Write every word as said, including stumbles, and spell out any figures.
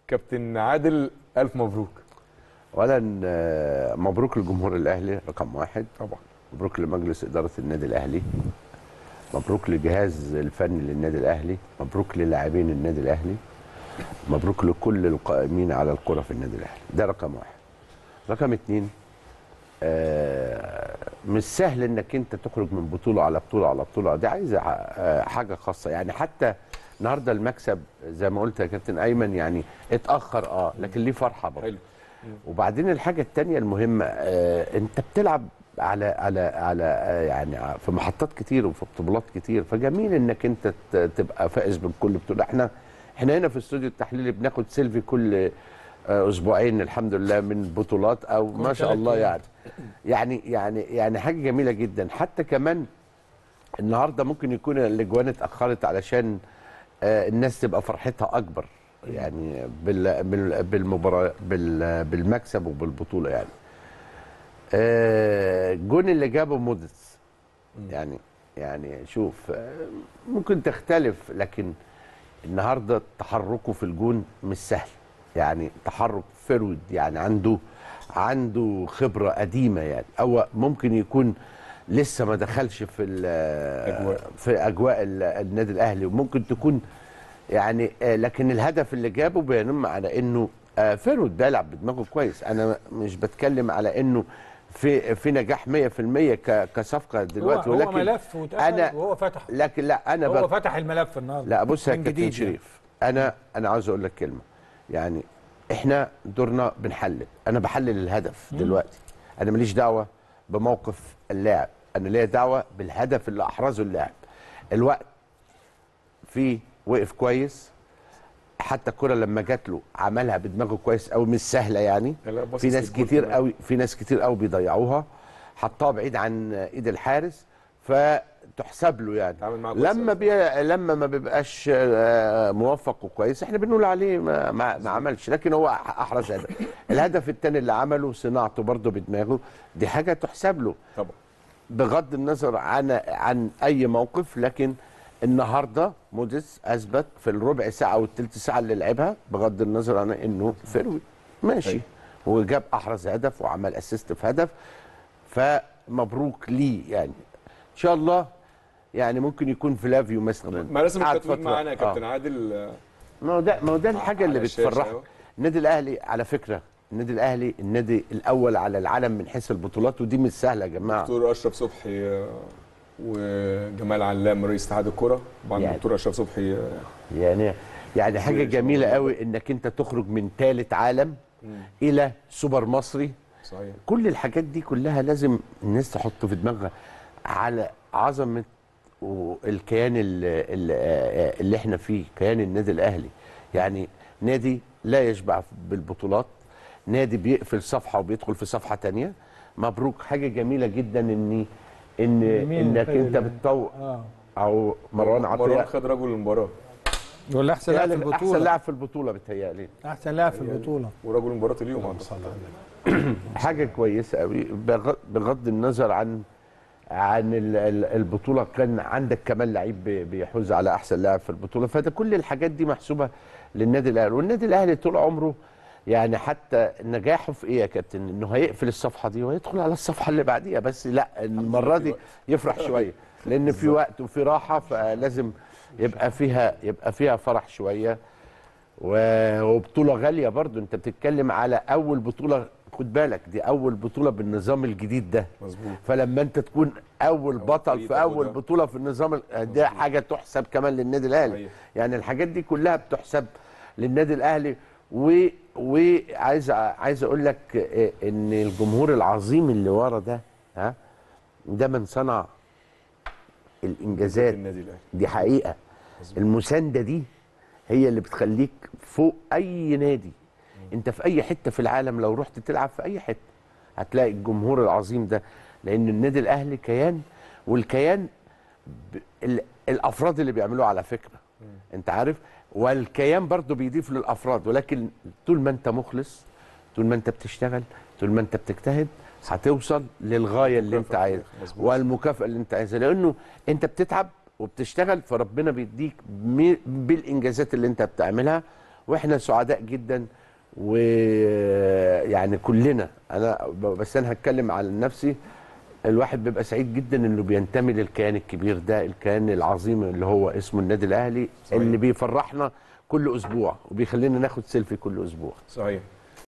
كابتن عادل الف مبروك. اولا مبروك لجمهور الاهلي رقم واحد، طبعا مبروك لمجلس اداره النادي الاهلي، مبروك للجهاز الفني للنادي الاهلي، مبروك للاعبين النادي الاهلي، مبروك لكل القائمين على الكره في النادي الاهلي. ده رقم واحد. رقم اتنين، آه مش سهل انك انت تخرج من بطوله على بطوله على بطوله، دي عايزه آه حاجه خاصه. يعني حتى النهارده المكسب زي ما قلت يا كابتن ايمن يعني اتاخر اه لكن ليه فرحه برضه. وبعدين الحاجه الثانيه المهمه، آه انت بتلعب على على على آه يعني في محطات كتير وفي بطولات كتير، فجميل انك انت تبقى فائز بكل بطوله. احنا احنا هنا في استوديو التحليلي بناخد سيلفي كل اسبوعين الحمد لله من بطولات او ما شاء الله يعني يعني يعني يعني حاجه جميله جدا. حتى كمان النهارده ممكن يكون الاجوان اتاخرت علشان آه الناس تبقى فرحتها اكبر يعني بال بالمباراه بالمكسب وبالبطوله. يعني آه الجون اللي جابه موديس يعني يعني شوف ممكن تختلف، لكن النهارده تحركه في الجون مش سهل. يعني تحرك فرود، يعني عنده عنده خبره قديمه، يعني او ممكن يكون لسه ما دخلش في أجواء. في اجواء النادي الاهلي، وممكن تكون يعني لكن الهدف اللي جابه بينم على انه فرود بيلعب بدماغه كويس. انا مش بتكلم على انه في في نجاح مية في المية كصفقه دلوقتي، هو ولكن هو ملف واتقفل وهو فتحه. لكن لا انا هو فتح الملف النهارده. لا بص يا كابتن شريف، انا انا عاوز اقول لك كلمه. يعني احنا دورنا بنحلل، انا بحلل الهدف دلوقتي. انا ماليش دعوه بموقف اللاعب، انا ليا دعوه بالهدف اللي احرزه اللاعب. الوقت فيه وقف كويس، حتى الكره لما جات له عملها بدماغه كويس قوي، مش سهله يعني. في ناس كتير قوي في ناس كتير قوي بيضيعوها، حطها بعيد عن ايد الحارس فتحسب له. يعني لما بي... لما ما بيبقاش موفق وكويس احنا بنقول عليه ما, ما... ما عملش، لكن هو احرز هدف. الهدف الثاني اللي عمله صناعته برضه بدماغه، دي حاجه تحسب له طبعا بغض النظر عن عن اي موقف. لكن النهارده موديس اثبت في الربع ساعه او الثلث ساعه اللي لعبها بغض النظر عن انه فروي ماشي، وجاب احرز هدف وعمل اسيست في هدف، فمبروك ليه. يعني ان شاء الله يعني ممكن يكون فلافيو مثلا ما لازم التتويج معانا يا كابتن آه. عادل. ما هو ده ما هو ده الحاجه اللي بتفرحك. النادي الاهلي على فكره، النادي الاهلي النادي الاول على العالم من حيث البطولات، ودي مش سهله يا جماعه. دكتور اشرف صبحي وجمال علام رئيس اتحاد الكره، طبعا يعني الدكتور اشرف صبحي يعني يعني حاجه جميله قوي انك انت تخرج من ثالث عالم مم. الى سوبر مصري. صحيح. كل الحاجات دي كلها لازم الناس تحط في دماغها على عظمه والكيان اللي, اللي احنا فيه، كيان النادي الاهلي. يعني نادي لا يشبع بالبطولات، نادي بيقفل صفحه وبيدخل في صفحه ثانيه. مبروك، حاجه جميله جدا ان ان انك انت بتطور آه. او مروان عطيه مروان خد رجل المباراه ولا احسن لاعب في البطوله. احسن لاعب في البطوله بتهيألي، احسن لاعب في البطوله ورجل المباراه اليوم. حاجه كويسه قوي بغض النظر عن عن البطوله. كان عندك كمان لعيب بيحوز على احسن لاعب في البطوله، فده كل الحاجات دي محسوبه للنادي الاهلي. والنادي الاهلي طول عمره يعني حتى نجاحه في ايه يا كابتن؟ انه هيقفل الصفحه دي ويدخل على الصفحه اللي بعديها. بس لا المره دي يفرح شويه لان في وقت وفي راحه، فلازم يبقى فيها يبقى فيها فرح شويه. وبطوله غاليه برضو، انت بتتكلم على اول بطوله، خد بالك دي اول بطوله بالنظام الجديد ده. مظبوط. فلما انت تكون اول بطل في اول بطوله في النظام ده، حاجه تحسب كمان للنادي الاهلي. يعني الحاجات دي كلها بتحسب للنادي الاهلي. و وعايز عايز اقول لك ان الجمهور العظيم اللي ورا ده، ها، ده من صنع الانجازات. دي حقيقه. المسانده دي هي اللي بتخليك فوق اي نادي. انت في اي حته في العالم لو رحت تلعب في اي حته هتلاقي الجمهور العظيم ده، لان النادي الاهلي كيان، والكيان الافراد اللي بيعملوه على فكره انت عارف، والكيان برضو بيضيف للافراد. ولكن طول ما انت مخلص، طول ما انت بتشتغل، طول ما انت بتجتهد، هتوصل للغايه اللي انت عايزها والمكافاه اللي انت عايزها، لانه انت بتتعب وبتشتغل فربنا بيديك بالانجازات اللي انت بتعملها. واحنا سعداء جدا، ويعني كلنا، انا بس انا هتكلم على نفسي، الواحد بيبقى سعيد جدا انه بينتمي للكيان الكبير ده، الكيان العظيم اللي هو اسمه النادي الاهلي. صحيح. اللي بيفرحنا كل اسبوع وبيخلينا ناخد سيلفي كل اسبوع. صحيح.